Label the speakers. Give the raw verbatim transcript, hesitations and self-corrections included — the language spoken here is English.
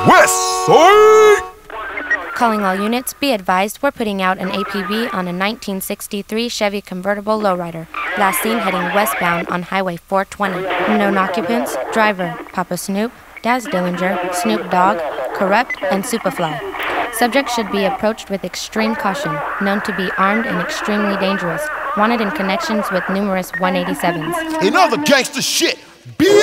Speaker 1: West Side!
Speaker 2: Calling all units, be advised we're putting out an A P B on a nineteen sixty-three Chevy convertible lowrider. Last seen heading westbound on Highway four twenty. Known occupants, driver, Papa Snoop, Daz Dillinger, Snoop Dogg, Corrupt, and Superfly. Subject should be approached with extreme caution, known to be armed and extremely dangerous, wanted in connections with numerous one eighty-sevens.
Speaker 1: In other gangster shit, bitch!